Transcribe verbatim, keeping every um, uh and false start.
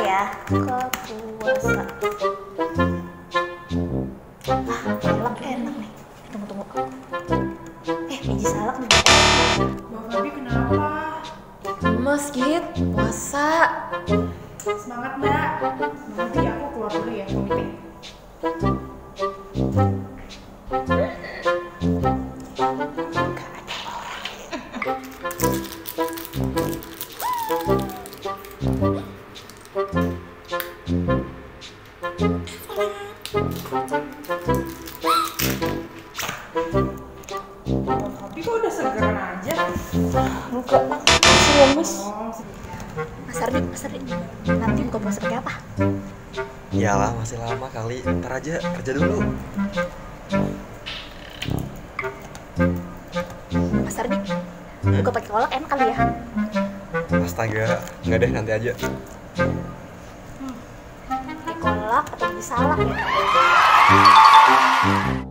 ya ke puasa. Ah, salak enak nih. Tunggu tunggu. Eh, biji salak nih. Bang Fabi kenapa? Mas Git, puasa. Semangat mbak. Nanti aku keluar dulu ya, mau meeting. Tapi kok udah segeran aja? Enggak, masih lemes. Oh, Mas Ardi, Mas Ardi. Nanti buka puasa pakai apa? Iyalah masih lama kali, ntar aja kerja dulu. Mas Ardi, buka pakai kolak enak kali ya? Astaga, nggak deh nanti aja. Pakai kolak atau biji salak ya?